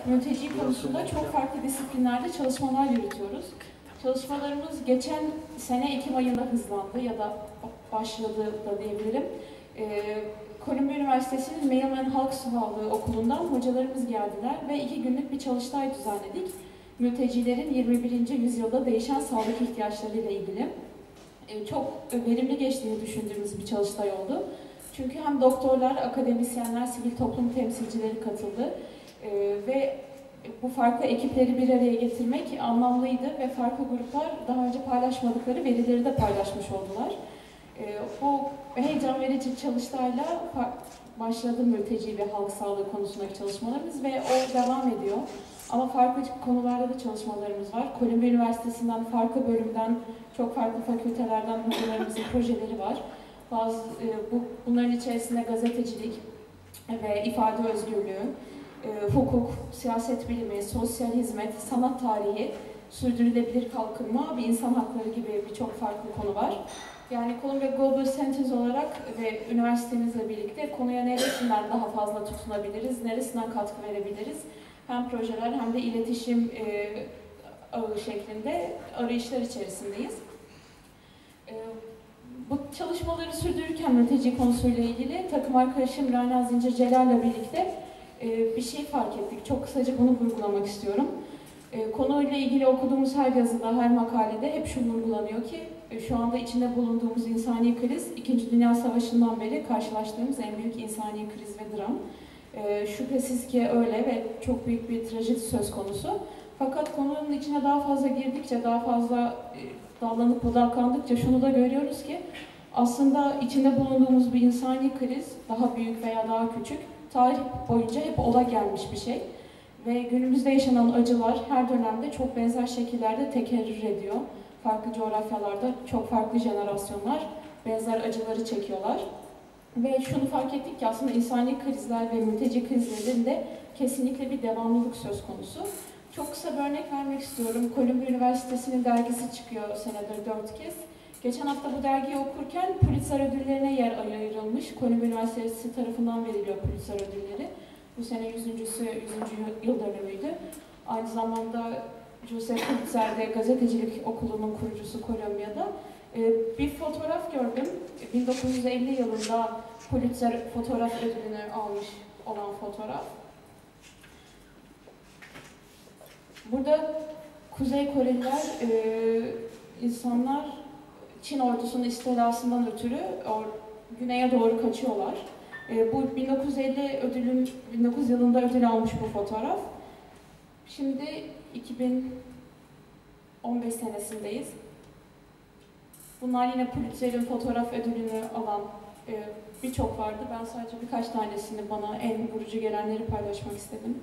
mülteci konusunda çok farklı disiplinlerde çalışmalar yürütüyoruz. Çalışmalarımız geçen sene Ekim ayında hızlandı ya da başladı da diyebilirim. Columbia Üniversitesi'nin Mailman Halk Sağlığı Okulu'ndan hocalarımız geldiler ve 2 günlük bir çalıştay düzenledik. Mültecilerin 21. yüzyılda değişen sağlık ihtiyaçlarıyla ilgili. Çok verimli geçtiğini düşündüğümüz bir çalıştay oldu. Çünkü hem doktorlar, akademisyenler, sivil toplum temsilcileri katıldı ve bu farklı ekipleri bir araya getirmek anlamlıydı ve farklı gruplar daha önce paylaşmadıkları verileri de paylaşmış oldular. Bu heyecan verici çalıştayla başladı mülteci ve halk sağlığı konusundaki çalışmalarımız ve o devam ediyor. Ama farklı konularda da çalışmalarımız var. Columbia Üniversitesi'nden, farklı bölümden, çok farklı fakültelerden hocalarımızın projeleri var. Bunların içerisinde gazetecilik ve ifade özgürlüğü, hukuk, siyaset bilimi, sosyal hizmet, sanat tarihi, sürdürülebilir kalkınma ve insan hakları gibi birçok farklı konu var. Yani Columbia Global Centers olarak ve üniversitemizle birlikte konuya neresinden daha fazla tutunabiliriz, neresinden katkı verebiliriz? Hem projeler hem de iletişim ağı şeklinde arayışlar içerisindeyiz. Bu çalışmaları sürdürürken mülteci konusuyla ilgili takım arkadaşım Rana Zincir Celal'le birlikte bir şey fark ettik. Çok kısaca bunu vurgulamak istiyorum. Konuyla ilgili okuduğumuz her yazıda, her makalede hep şu vurgulanıyor ki şu anda içinde bulunduğumuz insani kriz, İkinci Dünya Savaşı'ndan beri karşılaştığımız en büyük insani kriz ve dram. Şüphesiz ki öyle ve çok büyük bir trajedi söz konusu. Fakat konunun içine daha fazla girdikçe, daha fazla dallanıp budaklandıkça şunu da görüyoruz ki aslında içinde bulunduğumuz bir insani kriz, daha büyük veya daha küçük, tarih boyunca hep ola gelmiş bir şey. Ve günümüzde yaşanan acılar her dönemde çok benzer şekillerde tekerrür ediyor. Farklı coğrafyalarda çok farklı jenerasyonlar benzer acıları çekiyorlar. Ve şunu fark ettik ki aslında insani krizler ve mülteci krizlerinde kesinlikle bir devamlılık söz konusu. Çok kısa bir örnek vermek istiyorum. Columbia Üniversitesi'nin dergisi çıkıyor senedir 4 kez. Geçen hafta bu dergiyi okurken Pulitzer ödüllerine yer ayrılmış. Columbia Üniversitesi tarafından veriliyor Pulitzer ödülleri. Bu sene 100. yıl dönümüydü. Aynı zamanda Joseph Pulitzer de gazetecilik okulunun kurucusu Columbia'da. Bir fotoğraf gördüm. 1950 yılında Pulitzer fotoğraf ödülünü almış olan fotoğraf. Burada Kuzey Koreliler, insanlar Çin ordusunun istilasından ötürü güneye doğru kaçıyorlar. Bu 1950 yılında ödül almış bu fotoğraf. Şimdi 2015 senesindeyiz. Bunlar yine Pulitzer'in fotoğraf ödülünü alan birçok vardı. Ben sadece birkaç tanesini, bana en vurucu gelenleri paylaşmak istedim.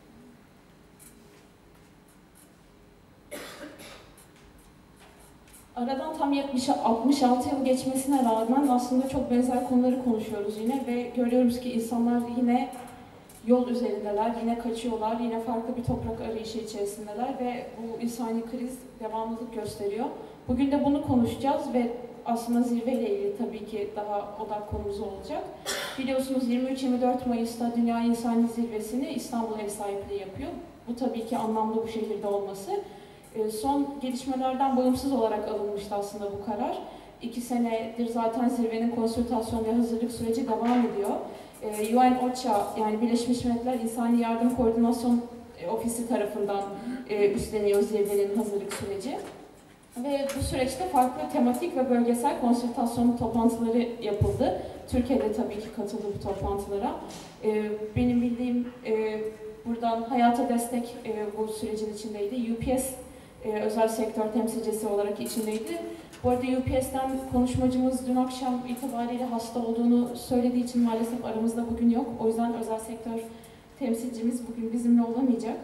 Aradan tam 66 yıl geçmesine rağmen aslında çok benzer konuları konuşuyoruz yine ve görüyoruz ki insanlar yine yol üzerindeler, yine kaçıyorlar, yine farklı bir toprak arayışı içerisindeler ve bu insani kriz devamlılık gösteriyor. Bugün de bunu konuşacağız ve aslında zirveyle ilgili tabii ki daha odak konumuz olacak. Biliyorsunuz 23-24 Mayıs'ta Dünya İnsani Zirvesi'ni İstanbul ev sahipliği yapıyor. Bu tabii ki anlamlı bu şehirde olması. Son gelişmelerden bağımsız olarak alınmıştı aslında bu karar. 2 senedir zaten zirvenin konsültasyon ve hazırlık süreci devam ediyor. UN-OCHA yani Birleşmiş Milletler İnsani Yardım Koordinasyon Ofisi tarafından üstleniyor zirvenin hazırlık süreci. Ve bu süreçte farklı tematik ve bölgesel konsültasyon toplantıları yapıldı. Türkiye'de tabii ki katıldı bu toplantılara. Benim bildiğim buradan Hayata Destek bu sürecin içindeydi. UPS özel sektör temsilcisi olarak içindeydi. Bu arada UPS'ten konuşmacımız dün akşam itibariyle hasta olduğunu söylediği için maalesef aramızda bugün yok. O yüzden özel sektör temsilcimiz bugün bizimle olamayacak.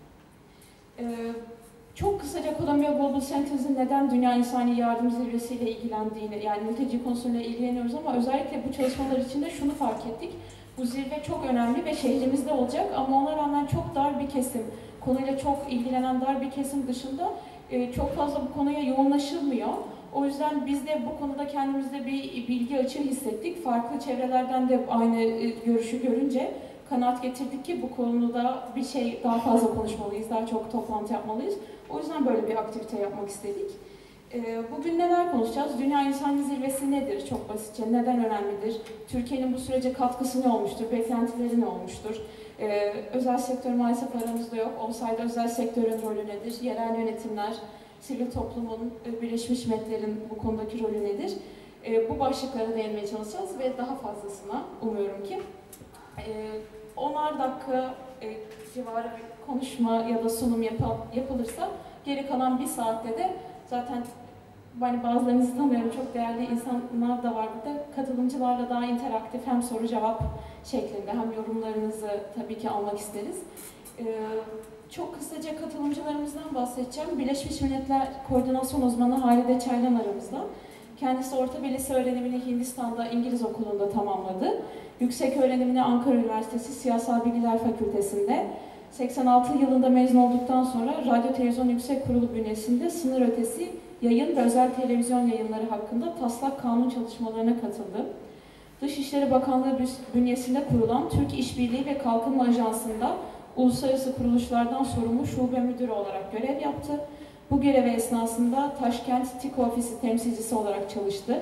Çok kısaca Columbia Global Centers'ın neden Dünya İnsani Yardım Zirvesi ile ilgilendiğini, yani mülteci konusuyla ilgileniyoruz ama özellikle bu çalışmalar içinde şunu fark ettik. Bu zirve çok önemli ve şehrimizde olacak ama ona rağmen çok dar bir kesim, konuyla çok ilgilenen dar bir kesim dışında çok fazla bu konuya yoğunlaşılmıyor. O yüzden biz de bu konuda kendimizde bir bilgi açığı hissettik. Farklı çevrelerden de aynı görüşü görünce kanaat getirdik ki bu konuda bir şey daha fazla konuşmalıyız, daha çok toplantı yapmalıyız. O yüzden böyle bir aktivite yapmak istedik. Bugün neler konuşacağız? Dünya İnsanlığı Zirvesi nedir? Çok basitçe. Neden önemlidir? Türkiye'nin bu sürece katkısı ne olmuştur? Beklentileri ne olmuştur? Özel sektör maalesef aramızda yok. Olsaydı özel sektörün rolü nedir? Yerel yönetimler, sivil toplumun, Birleşmiş Milletler'in bu konudaki rolü nedir? Bu başlıklara değinmeye çalışacağız ve daha fazlasına umuyorum ki 10'ar dakika civarı bir konuşma ya da sunum yapılırsa geri kalan bir saatte de zaten hani bazılarınızı tanıyorum, çok değerli insanlar da var burada. Katılımcılarla daha interaktif hem soru cevap şeklinde hem yorumlarınızı tabii ki almak isteriz. Çok kısaca katılımcılarımızdan bahsedeceğim. Birleşmiş Milletler Koordinasyon Uzmanı Halide Çaylan aramızda. Kendisi orta ve lise öğrenimini Hindistan'da İngiliz Okulu'nda tamamladı. Yüksek öğrenimini Ankara Üniversitesi Siyasal Bilgiler Fakültesi'nde 86 yılında mezun olduktan sonra Radyo Televizyon Yüksek Kurulu bünyesinde sınır ötesi yayın ve özel televizyon yayınları hakkında taslak kanun çalışmalarına katıldı. Dışişleri Bakanlığı bünyesinde kurulan Türk İşbirliği ve Kalkınma Ajansı'nda uluslararası kuruluşlardan sorumlu şube müdürü olarak görev yaptı. Bu görev esnasında Taşkent TİK Ofisi temsilcisi olarak çalıştı.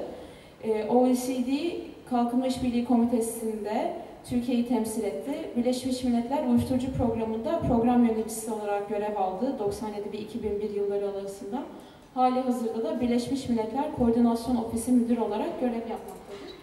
OECD Kalkınma İşbirliği Komitesi'nde Türkiye'yi temsil etti. Birleşmiş Milletler Uyuşturucu Programı'nda program yöneticisi olarak görev aldı 97 ve 2001 yılları arasında. Hali hazırda da Birleşmiş Milletler Koordinasyon Ofisi Müdürü olarak görev yapmaktadır.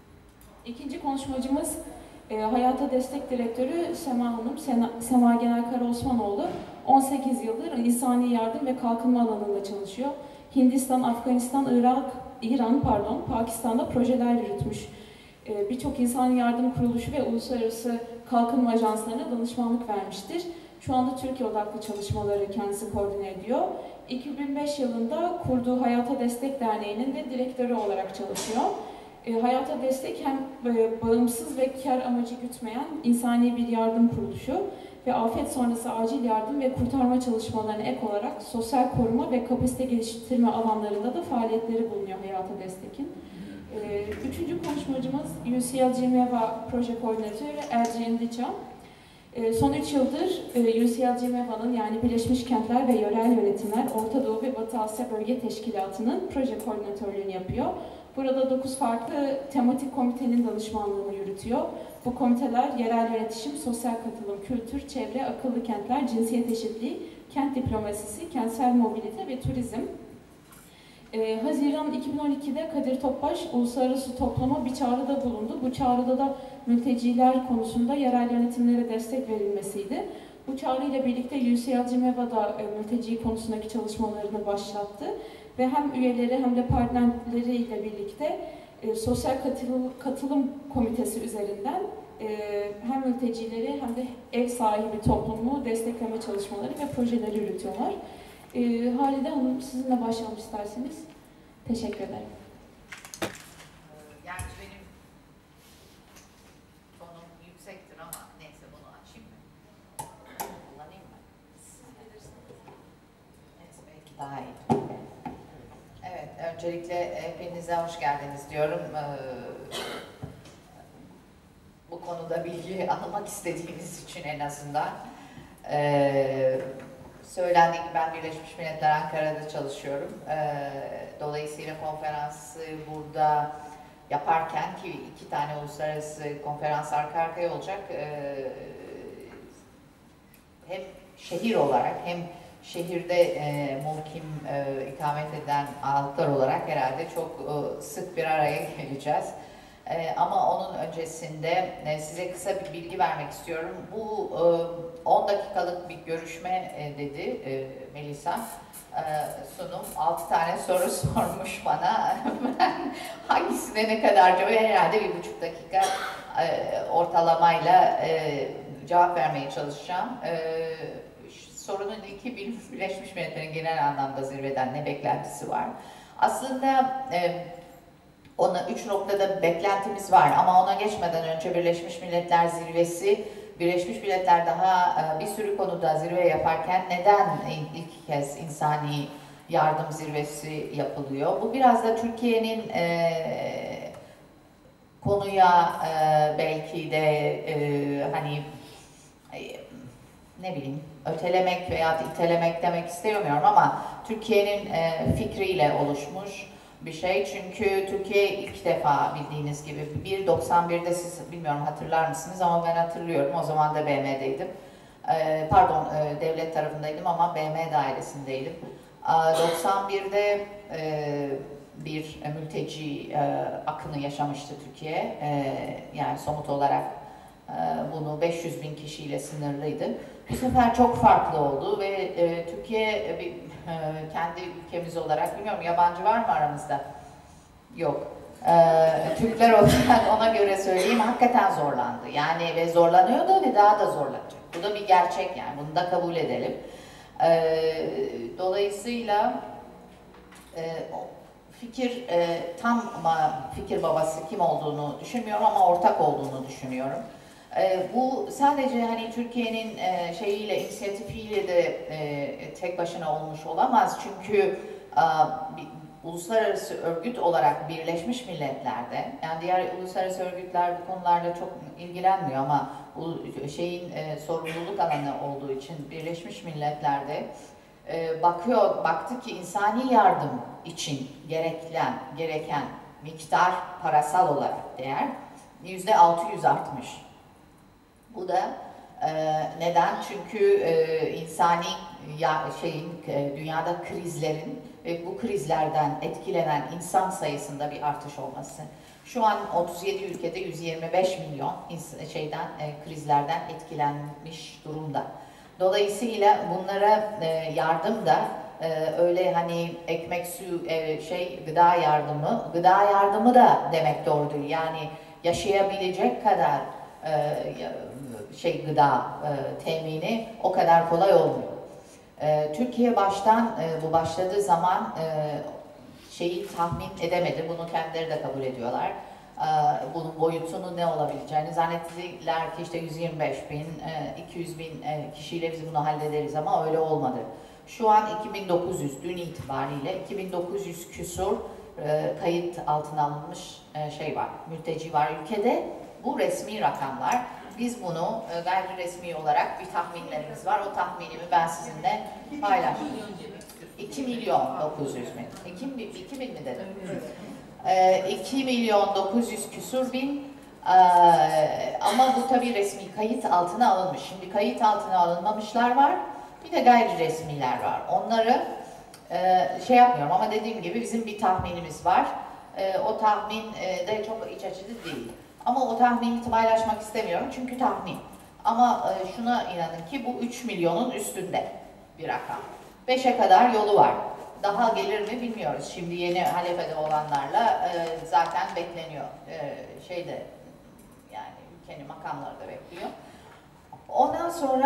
İkinci konuşmacımız Hayata Destek Direktörü Sema Hanım, Sema Genel Karaosmanoğlu. 18 yıldır insani yardım ve kalkınma alanında çalışıyor. Hindistan, Afganistan, İran, Pakistan'da projeler yürütmüş. Birçok insani yardım kuruluşu ve uluslararası kalkınma ajanslarına danışmanlık vermiştir. Şu anda Türkiye odaklı çalışmaları kendisi koordine ediyor. 2005 yılında kurduğu Hayata Destek Derneği'nin de direktörü olarak çalışıyor. Hayata Destek hem bağımsız ve kar amacı gütmeyen insani bir yardım kuruluşu ve afet sonrası acil yardım ve kurtarma çalışmalarına ek olarak sosyal koruma ve kapasite geliştirme alanlarında da faaliyetleri bulunuyor Hayata Destek'in. Üçüncü konuşmacımız UCL Geneva Proje Koordinatörü Ercin Diça. Son 3 yıldır UCL Geneva'nın yani Birleşmiş Kentler ve Yörel Yönetimler Orta Doğu ve Batı Asya Bölge Teşkilatı'nın proje koordinatörlüğünü yapıyor. Burada 9 farklı tematik komitenin danışmanlığını yürütüyor. Bu komiteler yerel yönetişim, sosyal katılım, kültür, çevre, akıllı kentler, cinsiyet eşitliği, kent diplomasisi, kentsel mobilite ve turizm. Haziran 2012'de Kadir Topbaş uluslararası topluma bir çağrıda bulundu. Bu çağrıda da mülteciler konusunda yerel yönetimlere destek verilmesiydi. Bu çağrıyla birlikte UCL Geneva'da mülteci konusundaki çalışmalarını başlattı. Ve hem üyeleri hem de partnerleriyle birlikte sosyal katılım komitesi üzerinden hem mültecileri hem de ev sahibi toplumu destekleme çalışmaları ve projeleri yürütüyorlar. Halide Hanım sizinle başlayalım isterseniz. Teşekkür ederim. Yani benim tonum yüksektir ama neyse bunu açayım mı? Kullanayım mı? Siz bilirsiniz. Neyse belki daha iyi. Evet, öncelikle hepinize hoş geldiniz diyorum. Bu konuda bilgi almak istediğiniz için en azından. Söylendiği gibi ben Birleşmiş Milletler Ankara'da çalışıyorum. Dolayısıyla konferansı burada yaparken ki 2 tane uluslararası konferans arka arkaya olacak. Hem şehir olarak hem şehirde mukim ikamet eden halklar olarak herhalde çok sık bir araya geleceğiz. Ama onun öncesinde size kısa bir bilgi vermek istiyorum. Bu 10 dakikalık bir görüşme dedi Melisa. Sunum 6 tane soru sormuş bana. Ben hangisine ne kadar cevap herhalde 1,5 dakika ortalamayla cevap vermeye çalışacağım. Sorunun ilki Birleşmiş Milletler'in genel anlamda zirveden ne beklentisi var? Aslında ona 3 noktada beklentimiz var ama ona geçmeden önce Birleşmiş Milletler Zirvesi, Birleşmiş Milletler daha bir sürü konuda zirve yaparken neden ilk kez insani yardım zirvesi yapılıyor? Bu biraz da Türkiye'nin konuya belki de hani ne bileyim ötelemek veya itelemek demek istemiyorum ama Türkiye'nin fikriyle oluşmuş bir şey. Çünkü Türkiye ilk defa bildiğiniz gibi 91'de siz bilmiyorum hatırlar mısınız ama ben hatırlıyorum. O zaman da BM'deydim. Pardon devlet tarafındaydım ama BM dairesindeydim. 91'de bir mülteci akını yaşamıştı Türkiye. Yani somut olarak bunu 500 bin kişiyle sınırlıydı. Bu sefer çok farklı oldu ve Türkiye kendi ülkemiz olarak, bilmiyorum yabancı var mı aramızda? Yok. Türkler olarak ona göre söyleyeyim hakikaten zorlandı. Yani ve zorlanıyordu ve daha da zorlanacak. Bu da bir gerçek yani bunu da kabul edelim. Dolayısıyla fikir fikir babası kim olduğunu düşünmüyorum ama ortak olduğunu düşünüyorum. Bu sadece hani Türkiye'nin şeyiyle, inisiyatifiyle de tek başına olmuş olamaz. Çünkü uluslararası örgüt olarak Birleşmiş Milletler'de, yani diğer uluslararası örgütler bu konularda çok ilgilenmiyor ama bu şeyin sorumluluk alanı olduğu için Birleşmiş Milletler'de baktı ki insani yardım için gereken miktar parasal olarak değer %600 artmış. Bu da neden? Çünkü insani dünyada krizlerin ve bu krizlerden etkilenen insan sayısında bir artış olması. Şu an 37 ülkede 125 milyon krizlerden etkilenmiş durumda. Dolayısıyla bunlara yardım da öyle hani ekmek, su, gıda yardımı da demek doğru değil. Yani yaşayabilecek kadar gıda temini o kadar kolay olmuyor. Türkiye baştan bu başladığı zaman şeyi tahmin edemedi. Bunu kendileri de kabul ediyorlar. Bunun boyutunun ne olabileceğini zannettiler ki işte 125 bin, 200 bin kişiyle biz bunu hallederiz ama öyle olmadı. Şu an 2900 dün itibariyle 2900 küsur kayıt altına alınmış mülteci var ülkede. Bu resmi rakamlar. Biz bunu gayri resmi olarak bir tahminlerimiz var. O tahminimi ben sizinle paylaştım. 2 milyon 900 bin. 2 bin mi dedim? 2 milyon 900 küsur bin. Ama bu tabii resmi kayıt altına alınmış. Şimdi kayıt altına alınmamışlar var. Bir de gayri resmiler var. Onları yapmıyorum ama dediğim gibi bizim bir tahminimiz var. O tahmin de çok iç açıcı değil. Ama o tahmini paylaşmak istemiyorum çünkü tahmin. Ama şuna inanın ki bu 3 milyonun üstünde bir rakam. 5'e kadar yolu var. Daha gelir mi bilmiyoruz. Şimdi yeni Halep'te olanlarla zaten bekleniyor. Yani ülkenin makamları da bekliyor. Ondan sonra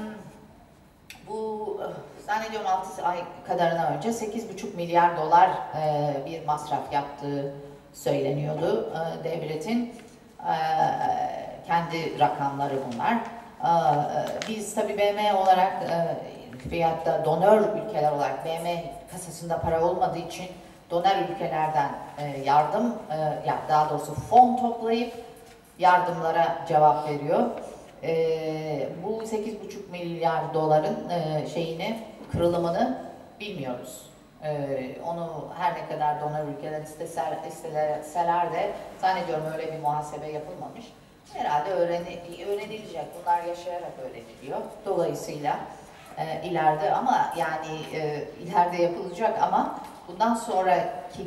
bu zannediyorum 6 ay kadarına önce 8,5 milyar dolar bir masraf yaptığı söyleniyordu devletin. Kendi rakamları bunlar. Biz tabii BM olarak veyahut da donör ülkeler olarak BM kasasında para olmadığı için donör ülkelerden yardım, daha doğrusu fon toplayıp yardımlara cevap veriyor. Bu 8,5 milyar doların kırılımını bilmiyoruz. Onu her ne kadar donör ülkeler isteseler de zannediyorum öyle bir muhasebe yapılmamış. Herhalde öğrenilecek. Bunlar yaşayarak öğreniliyor. Dolayısıyla ileride ama yani ileride yapılacak ama bundan sonraki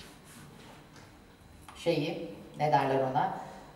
ne derler ona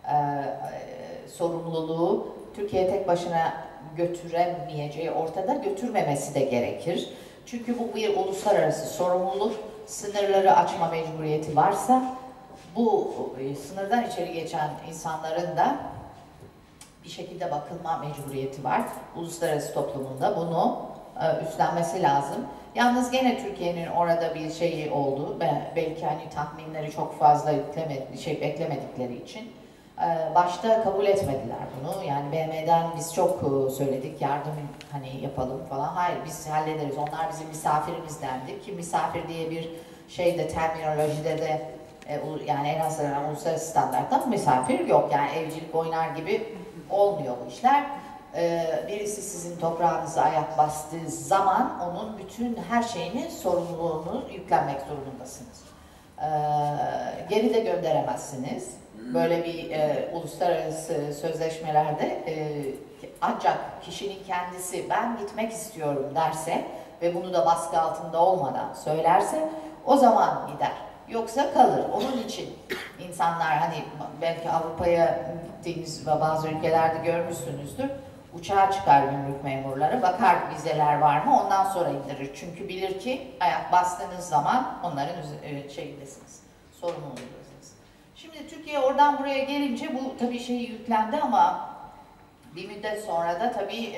sorumluluğu Türkiye tek başına götüremeyeceği ortada, götürmemesi de gerekir. Çünkü bu bir uluslararası sorumluluk. Sınırları açma mecburiyeti varsa bu sınırdan içeri geçen insanların da bir şekilde bakılma mecburiyeti var. Uluslararası toplumunda bunu üstlenmesi lazım. Yalnız gene Türkiye'nin orada bir şeyi oldu. Belki hani tahminleri çok fazla beklemedikleri için başta kabul etmediler bunu. Yani BM'den biz çok söyledik yardım hani yapalım falan. Hayır biz hallederiz. Onlar bizim misafirimiz dendi ki misafir diye bir terminolojide de Yani en azından uluslararası standarttan misafir yok. Yani evcilik oynar gibi olmuyor bu işler. Birisi sizin toprağınıza ayak bastığı zaman onun bütün her şeyini, sorumluluğunu yüklenmek zorundasınız. Geri de gönderemezsiniz. Böyle bir uluslararası sözleşmelerde ancak kişinin kendisi ben gitmek istiyorum derse ve bunu da baskı altında olmadan söylerse o zaman gider. Yoksa kalır. Onun için insanlar hani belki Avrupa'ya gittiğiniz ve bazı ülkelerde görmüşsünüzdür. Uçağa çıkar gümrük memurları, bakar vizeler var mı ondan sonra indirir. Çünkü bilir ki ayak bastığınız zaman onların şeyindesiniz, sorumluluğundasınız. Şimdi Türkiye oradan buraya gelince bu tabii şey yüklendi ama bir müddet sonra da tabii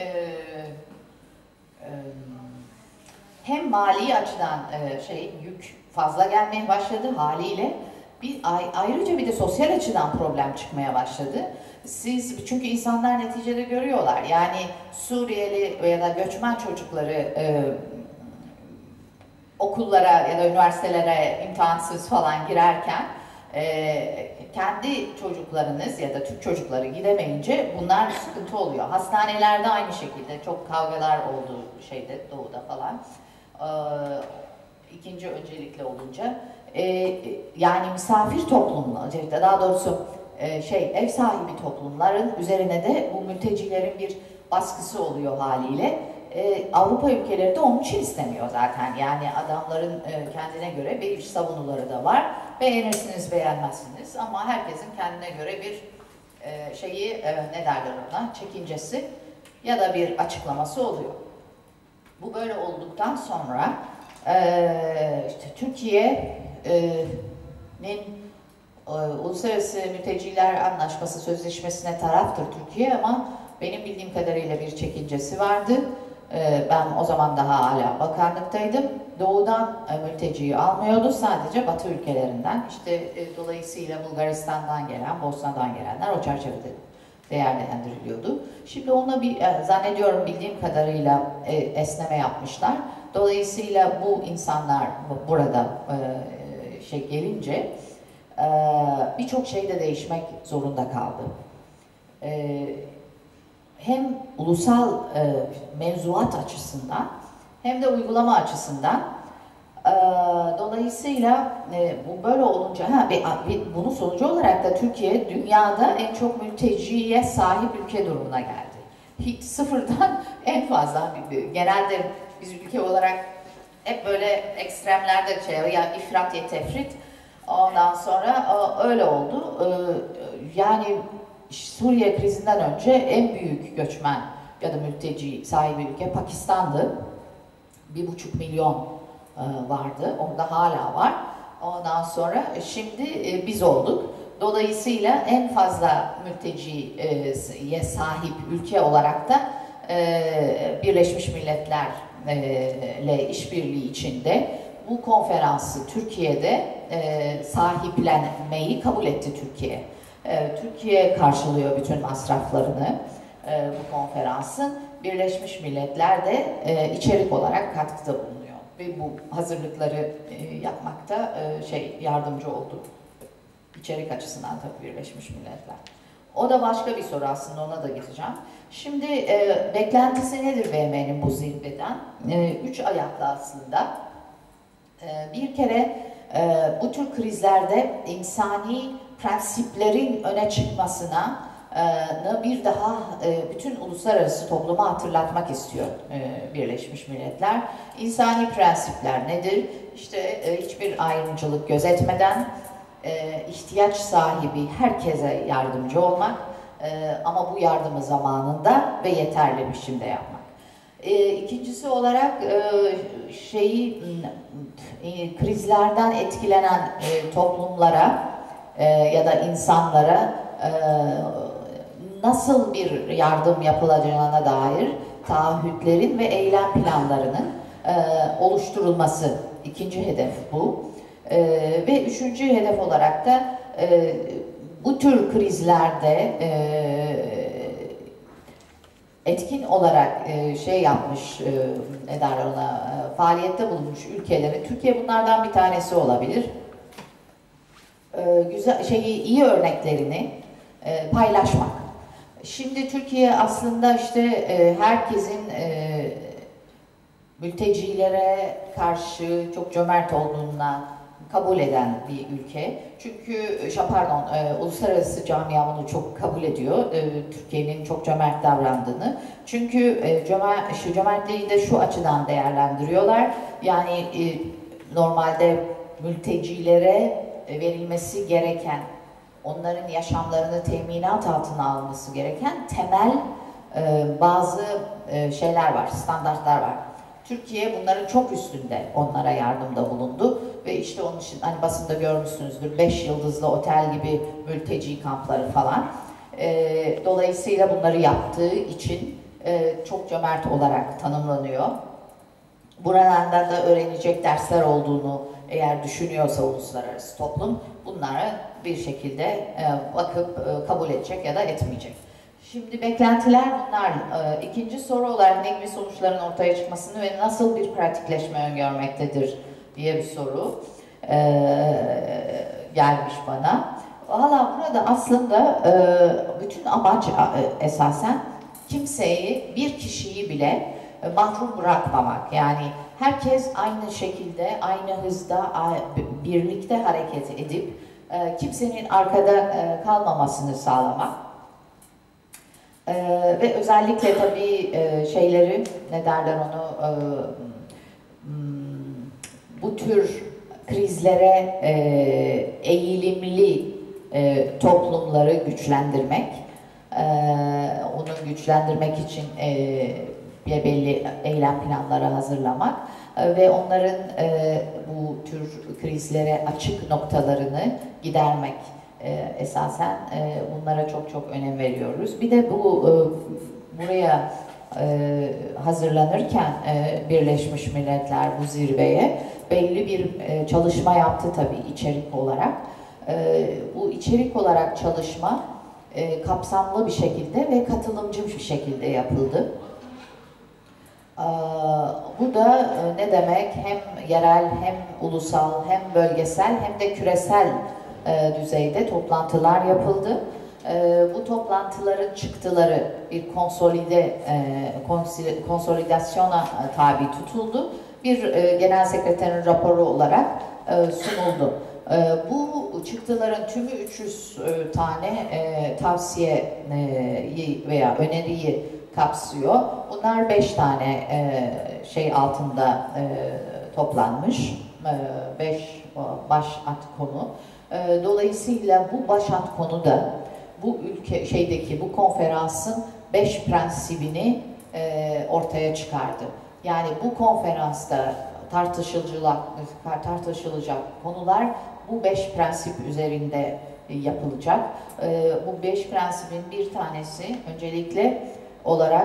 hem mali açıdan yük fazla gelmeye başladı haliyle. Ayrıca bir de sosyal açıdan problem çıkmaya başladı. Çünkü insanlar neticede görüyorlar. Yani Suriyeli veya da göçmen çocukları okullara ya da üniversitelere imtihansız falan girerken kendi çocuklarınız ya da Türk çocukları gidemeyince bunlar sıkıntı oluyor. Hastanelerde aynı şekilde çok kavgalar oldu doğuda falan. İkinci öncelikle olunca yani misafir toplumlar, daha doğrusu ev sahibi toplumların üzerine de bu mültecilerin bir baskısı oluyor haliyle. Avrupa ülkeleri de onun için istemiyor zaten. Yani adamların kendine göre bir iş savunuları da var. Beğenirsiniz, beğenmezsiniz ama herkesin kendine göre bir ne derler ona, çekincesi ya da bir açıklaması oluyor. Bu böyle olduktan sonra işte Türkiye'nin Uluslararası Mülteciler Anlaşması Sözleşmesi'ne taraftır Türkiye ama benim bildiğim kadarıyla bir çekincesi vardı. Ben o zaman daha hala bakanlıktaydım. Doğudan mülteciyi almıyordu, sadece Batı ülkelerinden. İşte dolayısıyla Bulgaristan'dan gelen, Bosna'dan gelenler o çerçevede değerlendiriliyordu. Şimdi ona zannediyorum bildiğim kadarıyla esneme yapmışlar. Dolayısıyla bu insanlar burada gelince birçok şey de değişmek zorunda kaldı. Hem ulusal mevzuat açısından hem de uygulama açısından dolayısıyla bu böyle olunca bunun sonucu olarak da Türkiye dünyada en çok mülteciye sahip ülke durumuna geldi. Hiç sıfırdan en fazla genelde biz ülke olarak hep böyle ekstremlerde ya ifrat ya tefrit. Ondan sonra öyle oldu. Yani Suriye krizinden önce en büyük göçmen ya da mülteci sahibi ülke Pakistan'dı. 1,5 milyon vardı. Orada hala var. Ondan sonra şimdi biz olduk. Dolayısıyla en fazla mülteciye sahip ülke olarak da Birleşmiş Milletler'le işbirliği içinde bu konferansı Türkiye'de sahiplenmeyi kabul etti Türkiye. Türkiye karşılıyor bütün masraflarını bu konferansın. Birleşmiş Milletler de içerik olarak katkıda bulunuyor. Ve bu hazırlıkları yapmakta yardımcı oldu. İçerik açısından tabii Birleşmiş Milletler. O da başka bir soru aslında, ona da gideceğim. Şimdi beklentisi nedir BM'nin bu zirveden? 3 ayaklı aslında. Bir kere bu tür krizlerde insani prensiplerin öne çıkmasına bir daha bütün uluslararası topluma hatırlatmak istiyor Birleşmiş Milletler. İnsani prensipler nedir? İşte hiçbir ayrımcılık gözetmeden ihtiyaç sahibi herkese yardımcı olmak ama bu yardımı zamanında ve yeterli biçimde yapmak. İkincisi olarak krizlerden etkilenen toplumlara ya da insanlara nasıl bir yardım yapılacağına dair taahhütlerin ve eylem planlarının oluşturulması. İkinci hedef bu. Ve üçüncü hedef olarak da bu tür krizlerde etkin olarak ne derler ona, faaliyette bulunmuş ülkeleri, Türkiye bunlardan bir tanesi olabilir. iyi örneklerini paylaşmak. Şimdi Türkiye aslında işte herkesin mültecilere karşı çok cömert olduğundan kabul eden bir ülke. Çünkü uluslararası camia bunu çok kabul ediyor. Türkiye'nin çok cömert davrandığını. Çünkü cömertliği de şu açıdan değerlendiriyorlar. Yani normalde mültecilere verilmesi gereken, onların yaşamlarını teminat altına alması gereken temel bazı şeyler var, standartlar var. Türkiye bunların çok üstünde onlara yardımda bulundu ve işte onun için hani basında görmüşsünüzdür 5 yıldızlı otel gibi mülteci kampları falan. Dolayısıyla bunları yaptığı için çok cömert olarak tanımlanıyor. Buralardan da öğrenecek dersler olduğunu eğer düşünüyorsa uluslararası toplum bunlara bir şekilde bakıp kabul edecek ya da etmeyecek. Şimdi beklentiler bunlar. İkinci soru olarak ne gibi sonuçların ortaya çıkmasını ve nasıl bir pratikleşme öngörmektedir diye bir soru gelmiş bana. Valla burada aslında bütün amaç esasen kimseyi, bir kişiyi bile mahrum bırakmamak. Yani herkes aynı şekilde, aynı hızda, birlikte hareket edip kimsenin arkada kalmamasını sağlamak. Ve özellikle tabii şeyleri, ne derler onu, bu tür krizlere eğilimli toplumları güçlendirmek, onu güçlendirmek için belli eylem planları hazırlamak ve onların bu tür krizlere açık noktalarını gidermek. Esasen bunlara çok çok önem veriyoruz. Bir de buraya hazırlanırken Birleşmiş Milletler bu zirveye belli bir çalışma yaptı tabii içerik olarak. Bu içerik olarak çalışma kapsamlı bir şekilde ve katılımcı bir şekilde yapıldı. Bu da ne demek? Hem yerel, hem ulusal, hem bölgesel, hem de küresel düzeyde toplantılar yapıldı. Bu toplantıların çıktıları bir konsolidasyona tabi tutuldu. Bir genel sekreterin raporu olarak sunuldu. Bu çıktıların tümü 300 tane tavsiye veya öneriyi kapsıyor. Bunlar 5 tane şey altında toplanmış. 5 başat konu. Dolayısıyla bu başat konu da bu bu konferansın 5 prensibini ortaya çıkardı. Yani bu konferansta tartışılacak konular bu 5 prensip üzerinde yapılacak. Bu 5 prensibin bir tanesi öncelikle olarak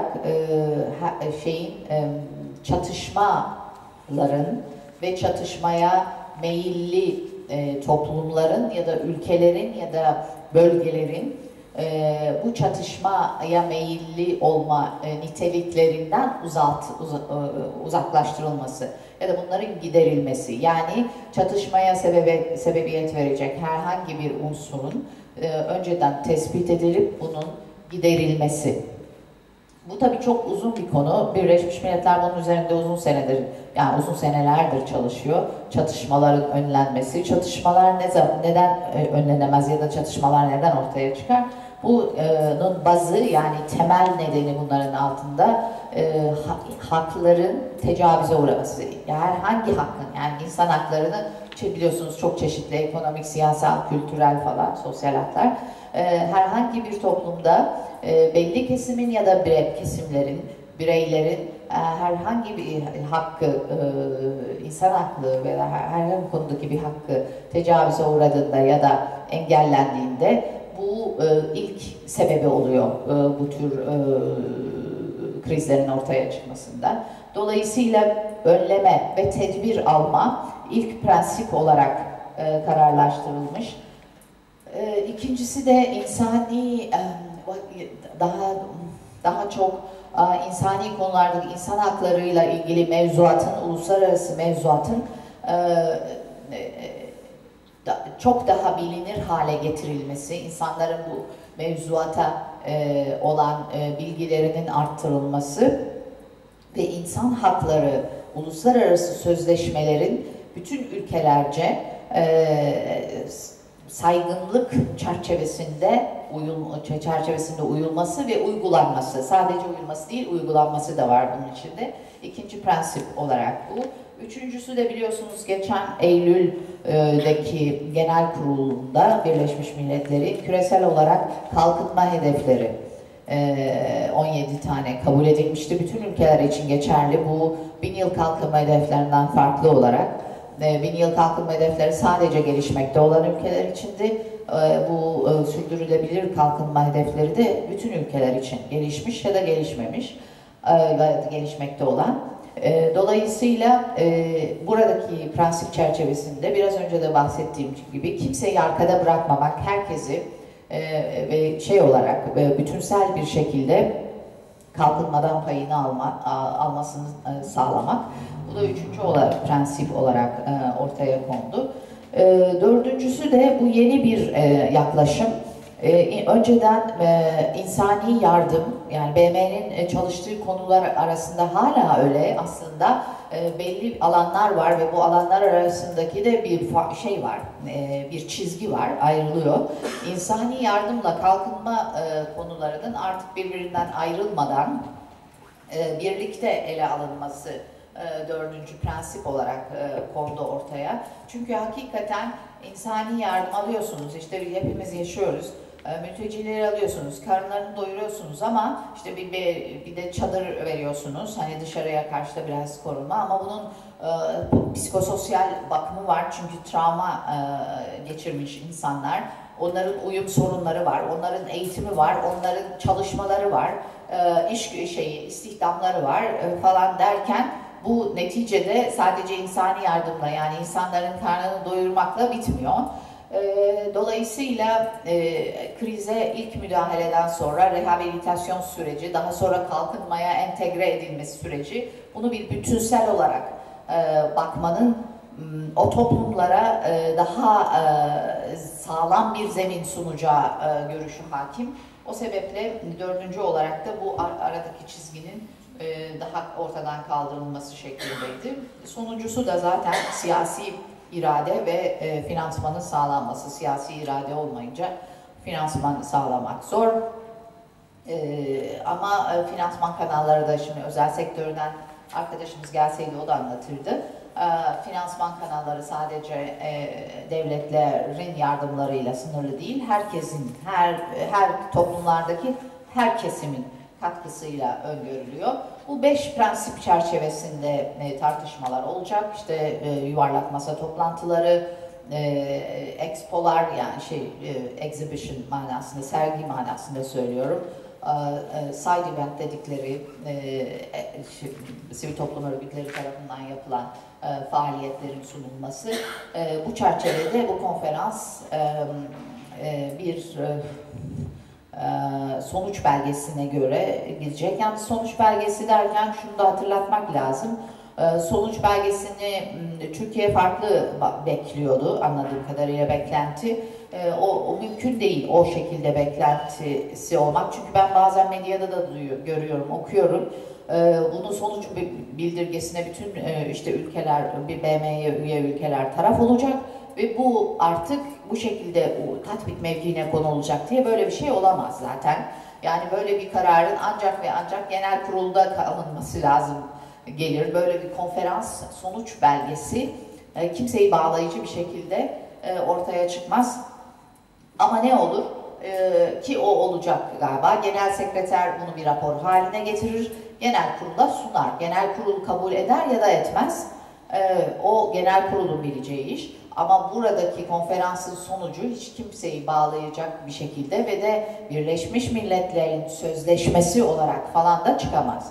çatışmaların ve çatışmaya meyilli toplumların ya da ülkelerin ya da bölgelerin bu çatışmaya meyilli olma niteliklerinden uzaklaştırılması ya da bunların giderilmesi. Yani çatışmaya sebebiyet verecek herhangi bir unsurun önceden tespit edilip bunun giderilmesi. Bu tabii çok uzun bir konu. Birleşmiş Milletler bunun üzerinde uzun senelerdir çalışıyor. Çatışmaların önlenmesi. Çatışmalar neden önlenemez ya da çatışmalar neden ortaya çıkar? Bunun bazı, yani temel nedeni bunların altında hakların tecavüze uğraması. Yani herhangi hakkın, yani insan haklarını biliyorsunuz çok çeşitli ekonomik, siyasal, kültürel falan, sosyal haklar. Herhangi bir toplumda belli kesimin ya da bireylerin herhangi bir hakkı, insan hakkı veya herhangi konudaki bir hakkı tecavüze uğradığında ya da engellendiğinde bu ilk sebebi oluyor bu tür krizlerin ortaya çıkmasında. Dolayısıyla önleme ve tedbir alma ilk prensip olarak kararlaştırılmış. İkincisi de insani, daha çok insani konulardaki insan haklarıyla ilgili mevzuatın, uluslararası mevzuatın çok daha bilinir hale getirilmesi, insanların bu mevzuata olan bilgilerinin arttırılması ve insan hakları, uluslararası sözleşmelerin bütün ülkelerce saygınlık çerçevesinde uyulması ve uygulanması. Sadece uyulması değil, uygulanması da var bunun içinde. İkinci prensip olarak bu. Üçüncüsü de biliyorsunuz geçen Eylül'deki genel kurulunda Birleşmiş Milletler'in küresel olarak kalkınma hedefleri 17 tane kabul edilmişti. Bütün ülkeler için geçerli. Bu 1000 yıl kalkınma hedeflerinden farklı olarak 1000 yıl kalkınma hedefleri sadece gelişmekte olan ülkeler içindi. Bu sürdürülebilir kalkınma hedefleri de bütün ülkeler için gelişmiş ya da gelişmemiş, gelişmekte olan. Dolayısıyla buradaki prensip çerçevesinde biraz önce de bahsettiğim gibi kimseyi arkada bırakmamak, herkesi ve olarak bütünsel bir şekilde kalkınmadan payını almasını sağlamak. Bu da üçüncü olarak, prensip olarak ortaya kondu. Dördüncüsü de bu yeni bir yaklaşım. Önceden insani yardım, yani BM'nin çalıştığı konular arasında hala öyle aslında belli alanlar var ve bu alanlar arasındaki de bir şey var, bir çizgi var, ayrılıyor. İnsani yardımla kalkınma konularının artık birbirinden ayrılmadan birlikte ele alınması dördüncü prensip olarak kondu ortaya. Çünkü hakikaten insani yardım alıyorsunuz, işte hepimiz yaşıyoruz. Mültecileri alıyorsunuz, karınlarını doyuruyorsunuz ama işte bir de çadır veriyorsunuz. Hani dışarıya karşı da biraz korunma ama bunun psikososyal bakımı var. Çünkü travma geçirmiş insanlar. Onların uyum sorunları var, onların eğitimi var, onların çalışmaları var, istihdamları var falan derken bu neticede sadece insani yardımla, yani insanların karnını doyurmakla bitmiyor. Dolayısıyla krize ilk müdahaleden sonra rehabilitasyon süreci, daha sonra kalkınmaya entegre edilmesi süreci, bunu bir bütünsel olarak bakmanın o toplumlara daha sağlam bir zemin sunacağı görüşü hakim. O sebeple dördüncü olarak da bu aradaki çizginin daha ortadan kaldırılması şeklindeydi. Sonuncusu da zaten siyasi irade ve finansmanın sağlanması. Siyasi irade olmayınca finansman sağlamak zor. Ama finansman kanalları da, şimdi özel sektörden arkadaşımız gelseydi o da anlatırdı. Finansman kanalları sadece devletlerin yardımlarıyla sınırlı değil, herkesin, her toplumlardaki her kesimin katkısıyla öngörülüyor. Bu 5 prensip çerçevesinde tartışmalar olacak. İşte yuvarlak masa toplantıları, expolar, yani exhibition manasında, sergi manasında söylüyorum. Side event dedikleri sivil toplum örgütleri tarafından yapılan faaliyetlerin sunulması. Bu çerçevede bu konferans bir sonuç belgesine göre gidecek. Yani sonuç belgesi derken şunu da hatırlatmak lazım. Sonuç belgesini Türkiye farklı bekliyordu, anladığım kadarıyla beklenti. O mümkün değil, o şekilde beklentisi olmak. Çünkü ben bazen medyada da görüyorum, okuyorum. Bunun sonuç bildirgesine bütün işte ülkeler, bir BM'ye üye ülkeler taraf olacak ve bu artık bu şekilde tatbik mevkiine konulacak diye böyle bir şey olamaz zaten. Yani böyle bir kararın ancak ve ancak genel kurulda alınması lazım gelir. Böyle bir konferans sonuç belgesi kimseyi bağlayıcı bir şekilde ortaya çıkmaz. Ama ne olur? Ki o olacak galiba. Genel sekreter bunu bir rapor haline getirir. Genel kurula sunar. Genel kurul kabul eder ya da etmez. O genel kurulun bileceği iş. Ama buradaki konferansın sonucu hiç kimseyi bağlayacak bir şekilde ve de Birleşmiş Milletler'in sözleşmesi olarak falan da çıkamaz.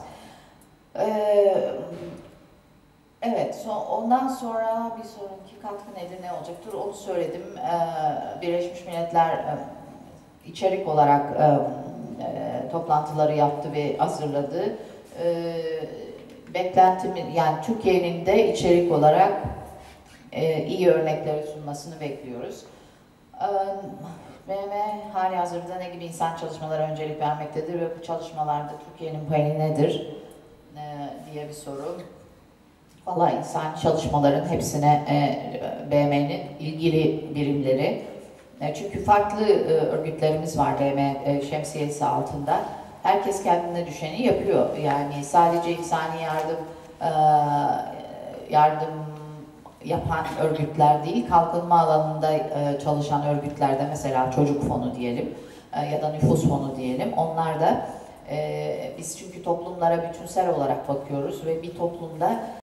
Evet, ondan sonra bir sonraki katkı nedir, ne olacaktır onu söyledim. Birleşmiş Milletler içerik olarak toplantıları yaptı ve hazırladı. Beklentimin, yani Türkiye'nin de içerik olarak iyi örnekleri sunmasını bekliyoruz. BM hali hazırda ne gibi insan çalışmalara öncelik vermektedir ve bu çalışmalarda Türkiye'nin payı nedir diye bir soru. Vallahi insan çalışmaların hepsine BM'nin ilgili birimleri, çünkü farklı örgütlerimiz var BM şemsiyesi altında. Herkes kendine düşeni yapıyor. Yani sadece insani yardım yapan örgütler değil, kalkınma alanında çalışan örgütlerde, mesela çocuk fonu diyelim ya da nüfus fonu diyelim. Onlar da biz çünkü toplumlara bütünsel olarak bakıyoruz ve bir toplumda